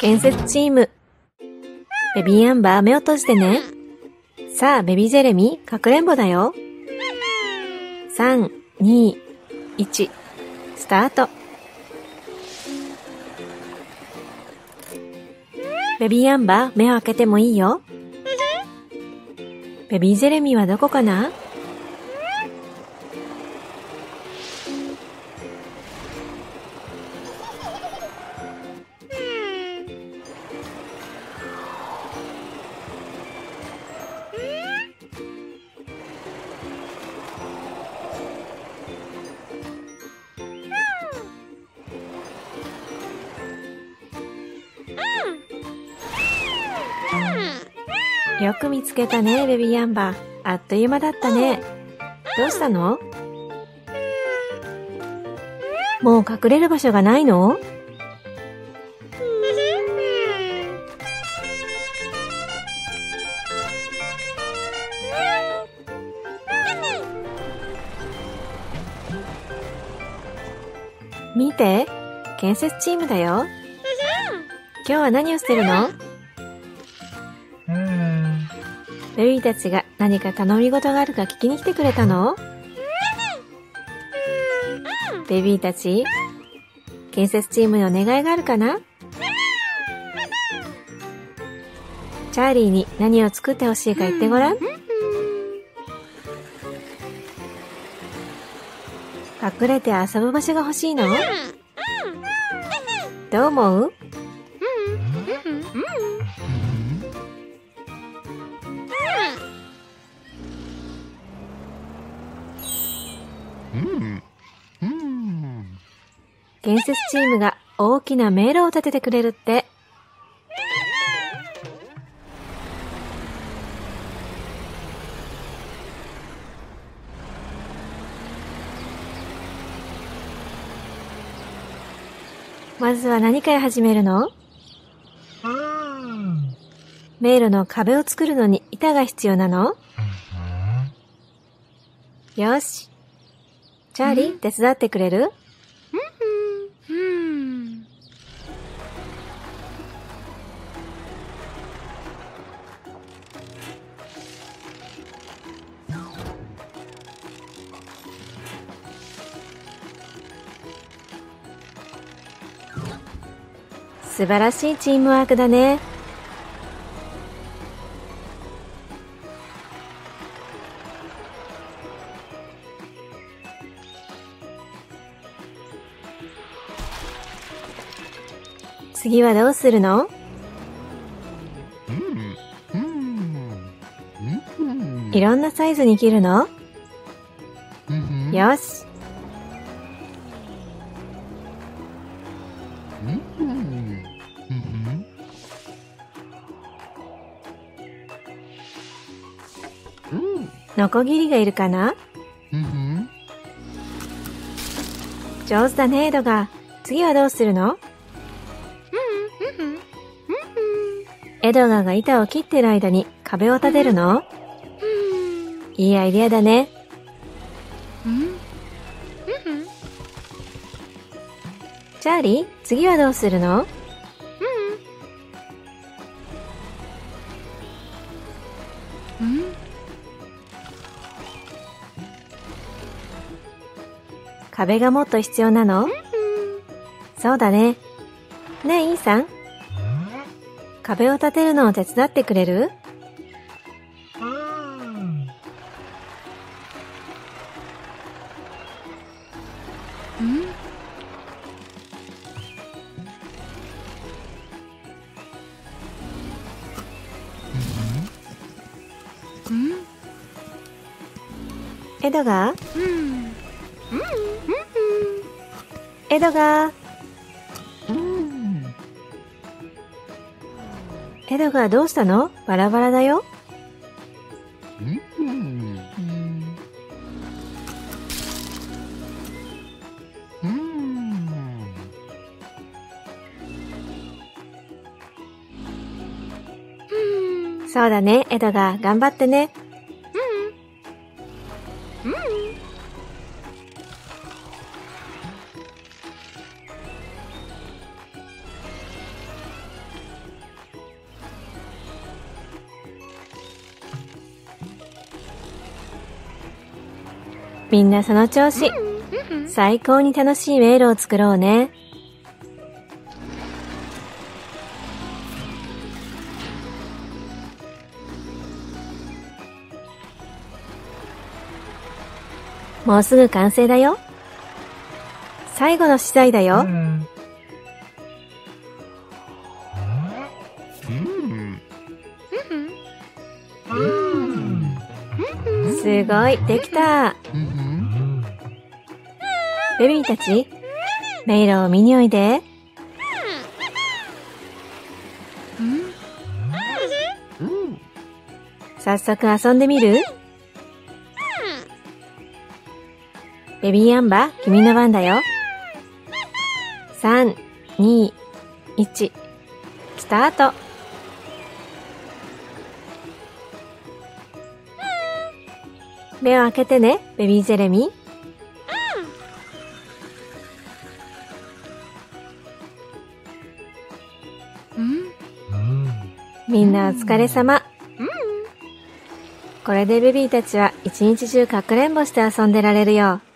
建設チーム。ベビーアンバー目を閉じてね。さあ、ベビージェレミー、かくれんぼだよ。3、2、1、スタート。ベビーアンバー、目を開けてもいいよ。ベビージェレミーはどこかな？よく見つけたね、ベビーアンバー。あっという間だったね。どうしたの？もう隠れる場所がないの？見て、建設チームだよ。今日は何をしてるの？ベビーたちが何か頼み事があるか聞きに来てくれたの？ベビーたち、建設チームにお願いがあるかな？チャーリーに何を作ってほしいか言ってごらん。隠れて遊ぶ場所が欲しいの？どう思う？建設チームが大きな迷路を立ててくれるって。まずは何から始めるの？迷路の壁を作るのに板が必要なの？よし。チャーリー、手伝ってくれる？素晴らしいチームワークだね。次はどうするの？いろんなサイズに切るの？よし。ノコギリがいるかな？上手だね、エドガー。次はどうするの？エドガーが板を切ってる間に壁を立てるの？いいアイデアだね。チャーリー、次はどうするの？壁がもっと必要なの？そうだね。ねえ、イーさん。壁を立てるのを手伝ってくれる？エドガー？エドガー？エドガー、どうしたの？バラバラだよ。そうだね、エドガー、頑張ってね。 みんなその調子。最高に楽しい迷路を作ろうね。もうすぐ完成だよ。最後の資材だよ。すごい、できた。ベビーたち、迷路を見においで。早速遊んでみる？ベビーアンバー、君の番だよ。3、2、1、スタート。目を開けてね、ベビージェレミー。みんなお疲れ様。これでベビーたちは一日中かくれんぼして遊んでられるよ。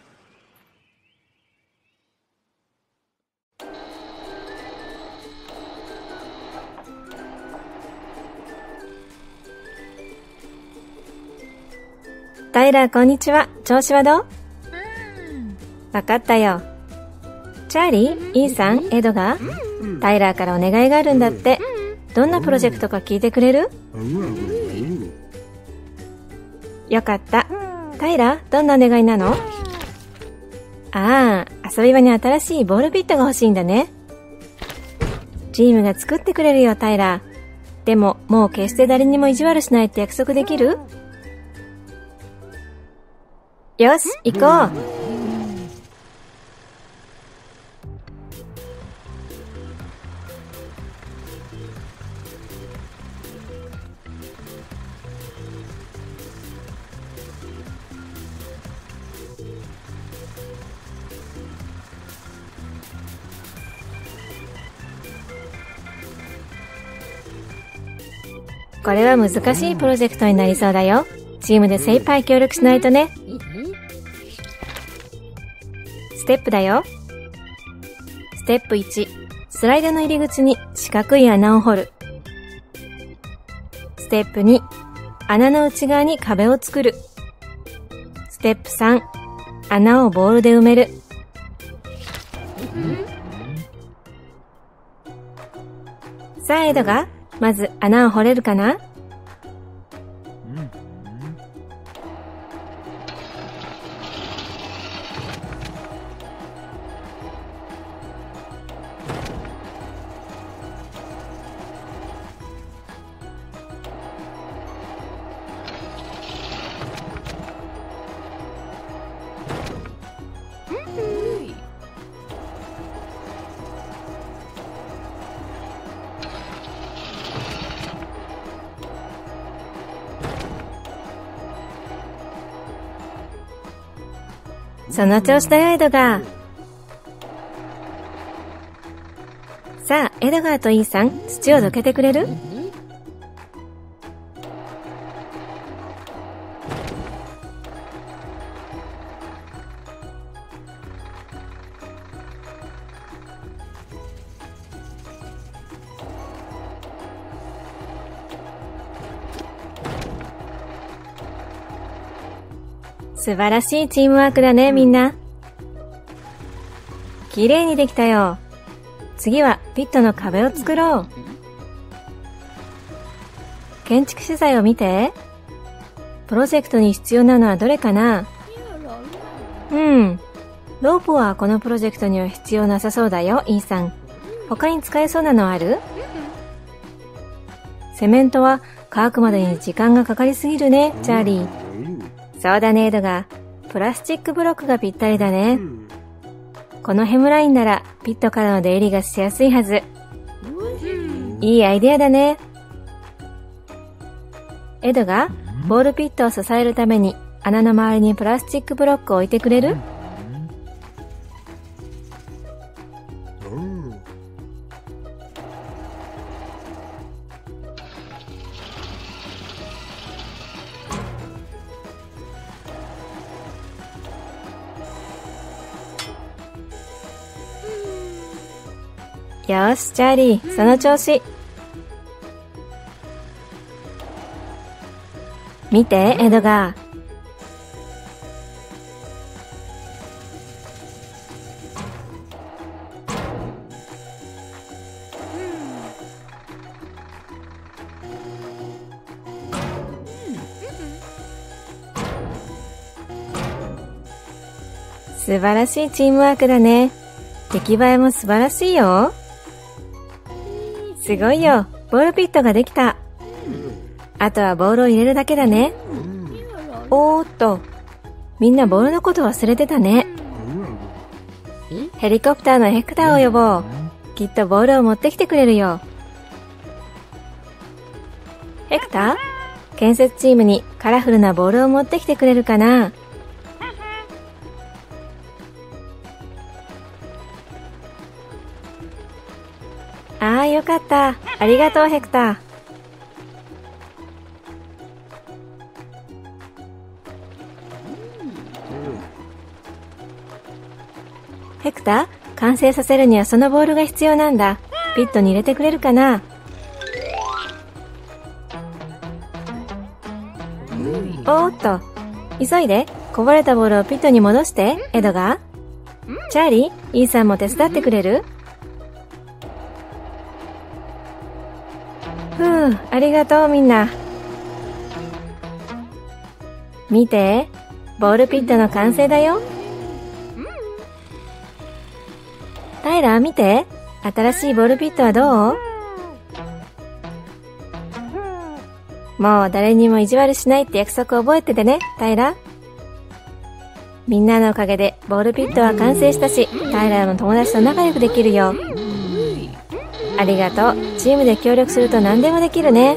タイラー、こんにちは。調子はどう？わかったよ。チャーリー、イーさん、エドガー、タイラーからお願いがあるんだって。どんなプロジェクトか聞いてくれる？よかった。タイラー、どんなお願いなの？ああ、遊び場に新しいボールピットが欲しいんだね。チームが作ってくれるよ、タイラー。でも、もう決して誰にも意地悪しないって約束できる？よし、行こう。これは難しいプロジェクトになりそうだよ。チームで精一杯協力しないとね。ステップだよ。ステップ1、スライドの入り口に四角い穴を掘る。ステップ2、穴の内側に壁を作る。ステップ3、穴をボールで埋める。さあ、エドがまず穴を掘れるかな？その調子だよ、エドガー。さあ、エドガーとイーさん、土をどけてくれる？素晴らしいチームワークだね、みんな。綺麗にできたよ。次はピットの壁を作ろう。建築資材を見て。プロジェクトに必要なのはどれかな？ロープはこのプロジェクトには必要なさそうだよ、イーさん。他に使えそうなのある？セメントは乾くまでに時間がかかりすぎるね、チャーリー。そうだね、エドが。プラスチックブロックがぴったりだね。このヘムラインならピットからの出入りがしやすいはず。いいアイデアだね。エドがボールピットを支えるために穴の周りにプラスチックブロックを置いてくれる？ よし、チャーリー、その調子。見て、エドガー。素晴らしいチームワークだね。出来栄えも素晴らしいよ。すごいよ。ボールピットができた。あとはボールを入れるだけだね。おーっと。みんなボールのこと忘れてたね。ヘリコプターのヘクターを呼ぼう。きっとボールを持ってきてくれるよ。ヘクター、建設チームにカラフルなボールを持ってきてくれるかな？ああ、よかった。ありがとう、ヘクター。ヘクター、完成させるにはそのボールが必要なんだ。ピットに入れてくれるかな？おーっと。急いで、こぼれたボールをピットに戻して、エドガー。チャーリー、イーさんも手伝ってくれる？ありがとうみんな。見て、ボールピットの完成だよ。タイラー見て、新しいボールピットはどう？もう誰にも意地悪しないって約束覚えててね、タイラー。みんなのおかげでボールピットは完成したし、タイラーの友達と仲良くできるよ。ありがとう。チームで協力すると何でもできるね。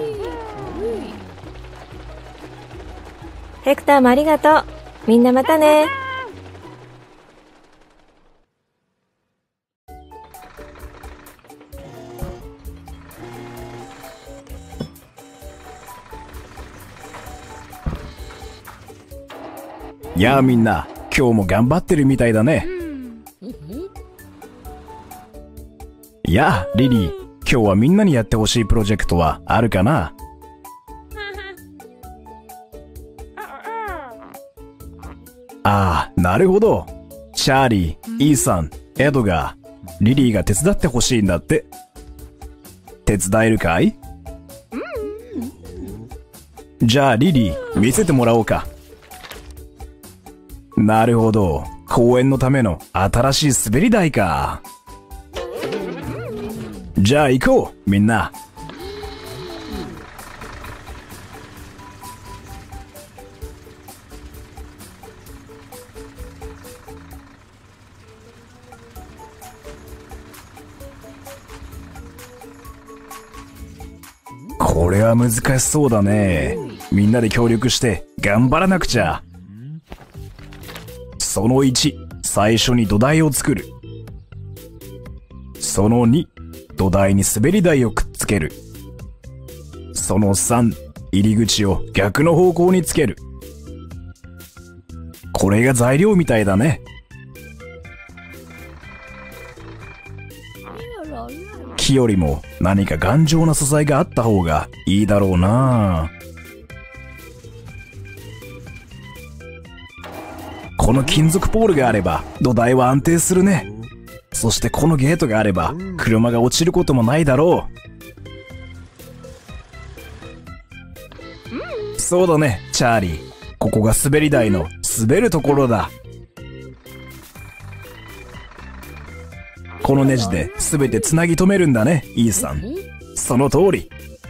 ヘクターもありがとう。みんなまたね。 やあみんな、今日も頑張ってるみたいだね。やあリリー、今日はみんなにやってほしいプロジェクトはあるかな？ああ、なるほど。チャーリー、イーサン、エドガー、リリーが手伝ってほしいんだって。手伝えるかい？じゃあリリー、見せてもらおうか。なるほど。公園のための新しい滑り台か。じゃあ行こう、みんな。これは難しそうだね。みんなで協力して頑張らなくちゃ。その1、最初に土台を作る。その2、土台に滑り台をくっつける。その3、入り口を逆の方向につける。これが材料みたいだね。木よりも何か頑丈な素材があった方がいいだろうな。この金属ポールがあれば土台は安定するね。そしてこのゲートがあれば車が落ちることもないだろう。そうだね、チャーリー。ここが滑り台の滑るところだ。このネジで全てつなぎ止めるんだね、イーさん。その通り。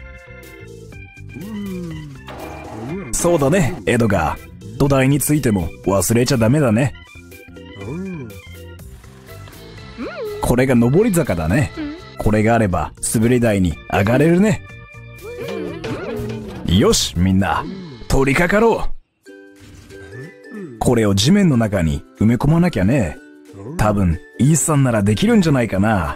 そうだね、エドガー。土台についても忘れちゃダメだね。これが上り坂だね。これがあれば滑り台に上がれるね。よし、みんな取り掛かろう。これを地面の中に埋め込まなきゃね。多分イーサンならできるんじゃないかな。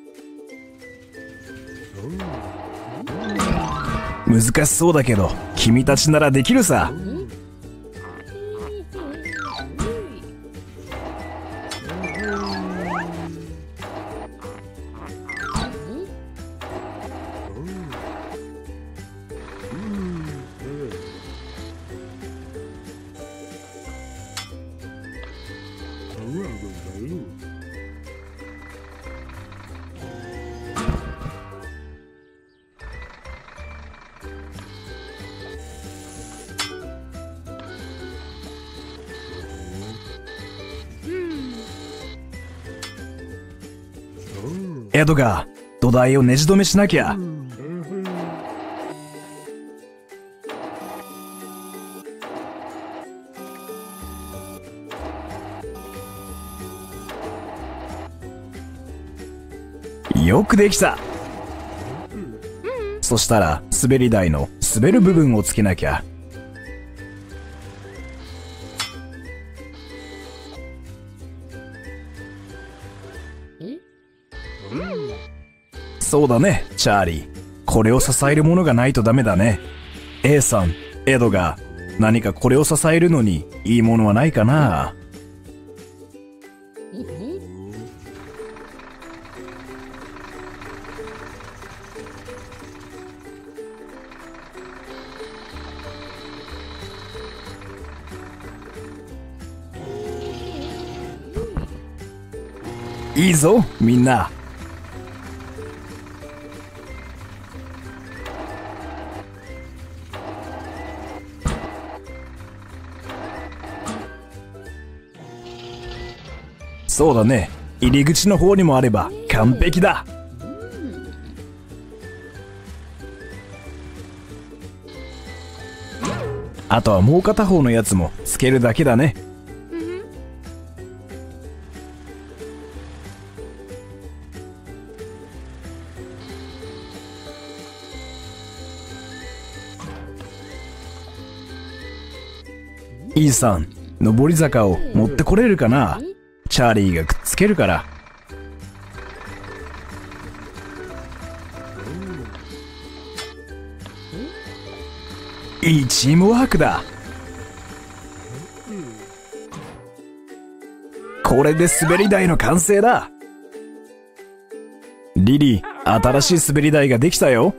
難しそうだけど君たちならできるさ。 エドガー、土台をねじ止めしなきゃ。よくできた。そしたら滑り台の滑る部分をつけなきゃ。そうだね、チャーリー。これを支えるものがないとダメだね。A さん、エドガー、何かこれを支えるのにいいものはないかな？いいぞ、みんな。そうだね。入り口の方にもあれば完璧だ。あとはもう片方のやつもつけるだけだね。イーさん、上り坂を持ってこれるかな？チャーリーがくっつけるから。いいチームワークだ。これで滑り台の完成だ。リリー、新しい滑り台ができたよ。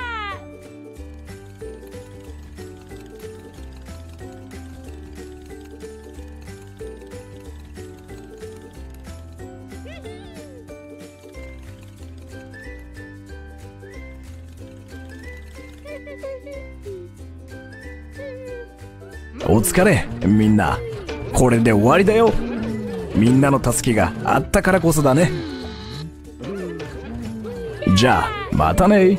お疲れ、みんな。これで終わりだよ。みんなの助けがあったからこそだね。じゃあ、またね。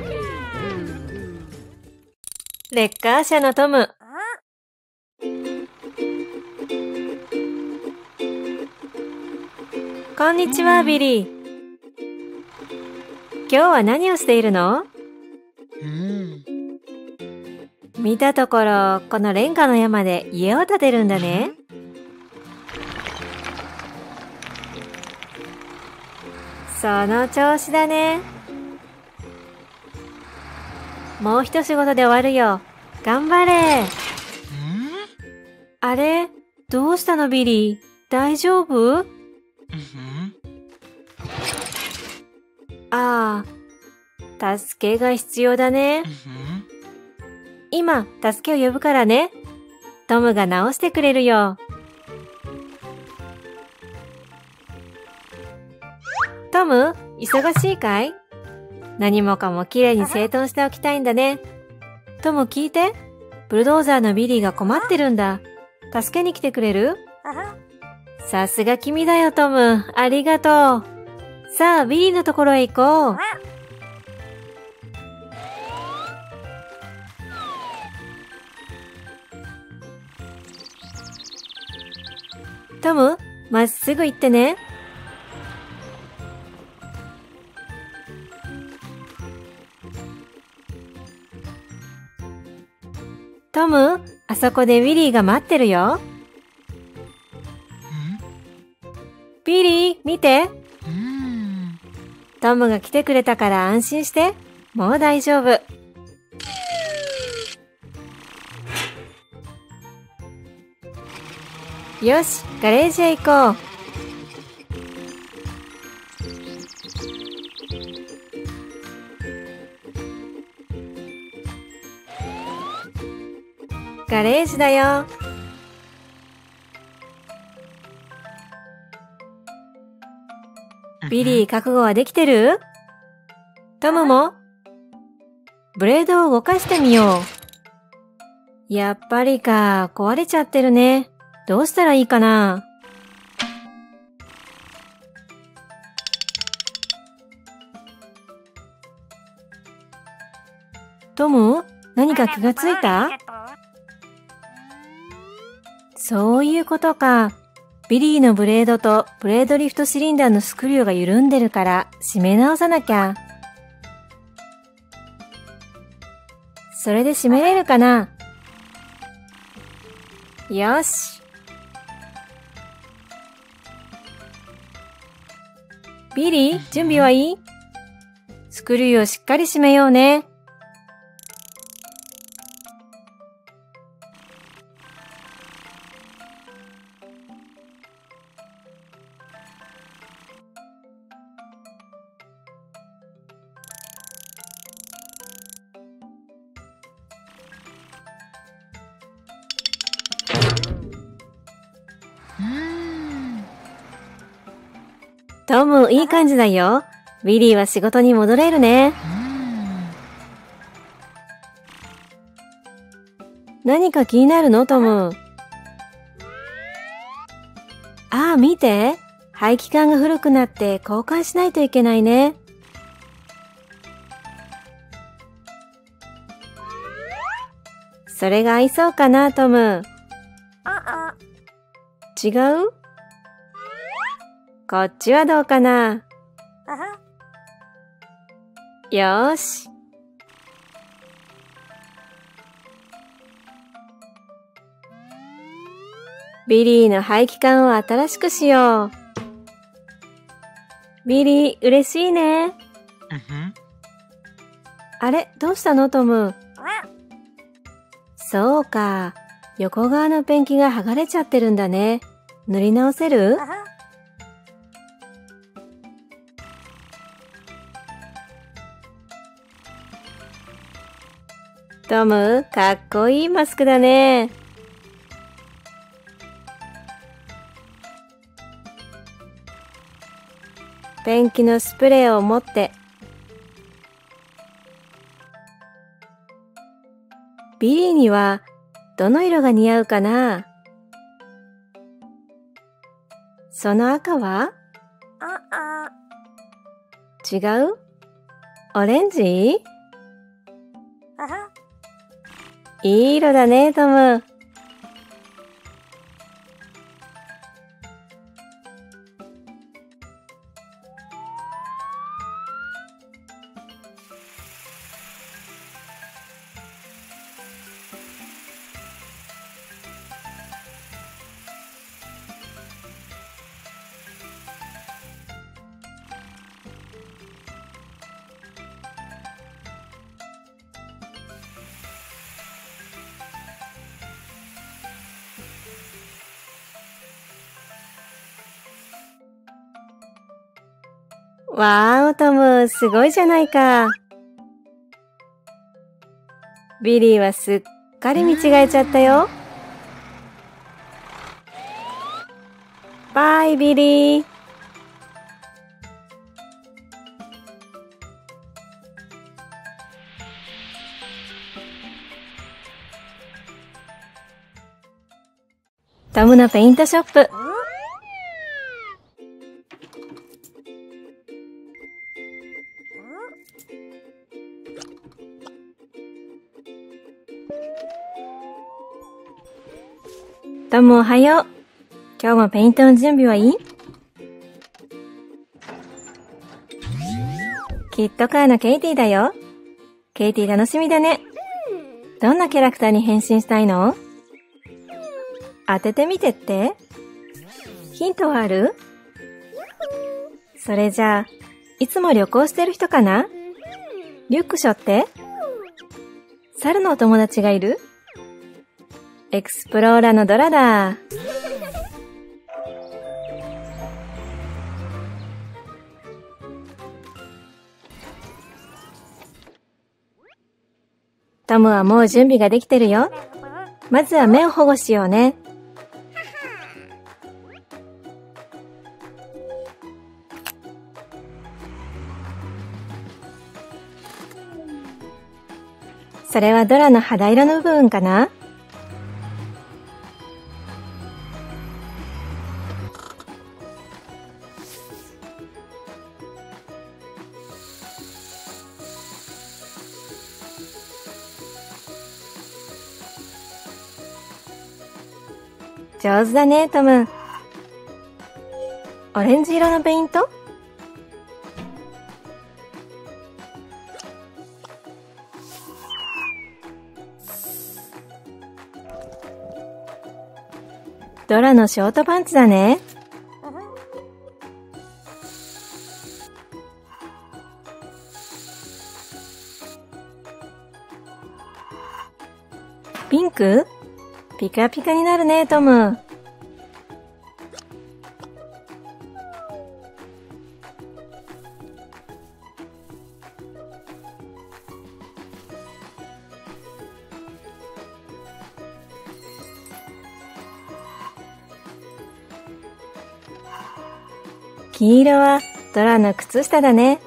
レッカー車のトム。こんにちは、ビリー。今日は何をしているの？見たところ、このレンガの山で家を建てるんだね。その調子だね。もう一仕事で終わるよ。頑張れ。あれ？どうしたのビリー？大丈夫？ああ、助けが必要だね。今、助けを呼ぶからね。トムが直してくれるよ。トム、忙しいかい？何もかもきれいに整頓しておきたいんだね。トム聞いて。ブルドーザーのビリーが困ってるんだ。助けに来てくれる？さすが君だよトム。ありがとう。さあ、ビリーのところへ行こう。トム、まっすぐ行ってね。トム、あそこでウィリーが待ってるよ。ビリー、見て。トムが来てくれたから安心して。もう大丈夫。よし、ガレージへ行こう。ガレージだよ。ビリー、覚悟はできてる？トムも？ブレードを動かしてみよう。やっぱりか、壊れちゃってるね。どうしたらいいかな？ トム、何か気がついた？そういうことか。ビリーのブレードとブレードリフトシリンダーのスクリューが緩んでるから締め直さなきゃ。それで締めれるかな？よし。ビリー、準備はいい？スクリューをしっかり締めようね。トム、いい感じだよ。ビリーは仕事に戻れるね。何か気になるの、トム？ああ、見て。排気管が古くなって交換しないといけないね。それが合いそうかな、トム。違う？こっちはどうかな？よーし。ビリーの排気管を新しくしよう。ビリー、嬉しいね。あれ、どうしたの、トム？そうか。横側のペンキが剥がれちゃってるんだね。塗り直せる？トム、かっこいいマスクだね。ペンキのスプレーを持って、ビリーにはどの色が似合うかな？その赤は？違う？オレンジ？いい色だね、トム。わーお、トム、すごいじゃないか。ビリーはすっかり見違えちゃったよ。バイ、ビリー。トムのペイントショップ。トム、おはよう。今日もペイントの準備はいい？キットカーのケイティだよ。ケイティ楽しみだね。どんなキャラクターに変身したいの？当ててみてって。ヒントはある？それじゃあ、いつも旅行してる人かな？リュック背負って？猿のお友達がいる？エクスプローラーのドラだ。トムはもう準備ができてるよ。まずは目を保護しようね。それはドラの肌色の部分かな？ 上手だね、トム。オレンジ色のペイント？ドラのショートパンツだね。ピンク？ピカピカになるね、トム。黄色はドラの靴下だね。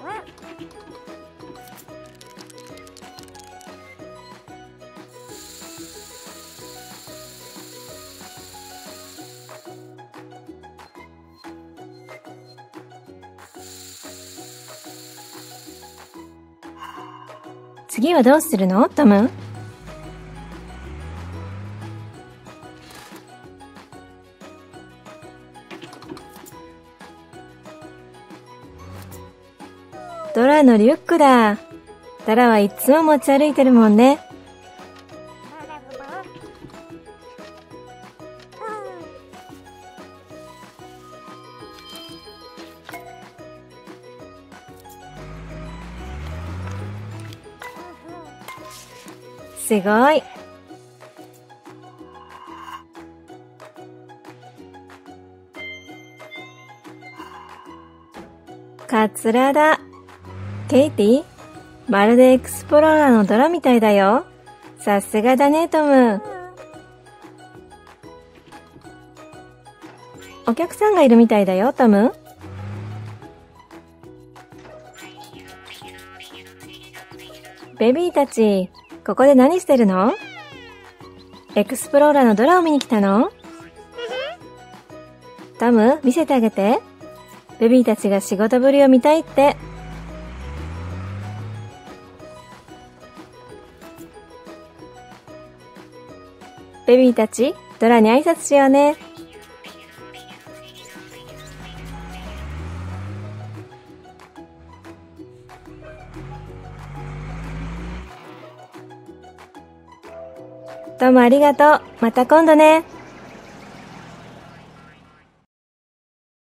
次はどうするの、トム？ドラのリュックだ。ドラはいつも持ち歩いてるもんね。すごい。カツラだ。ケイティ、まるでエクスプローラーのドラみたいだよ。さすがだね、トム。お客さんがいるみたいだよ、トム。ベビーたち、ここで何してるの？エクスプローラーのドラを見に来たの？トム、見せてあげて。ベビーたちが仕事ぶりを見たいって。ベビーたち、ドラに挨拶しようね。どうもありがとう。また今度ね。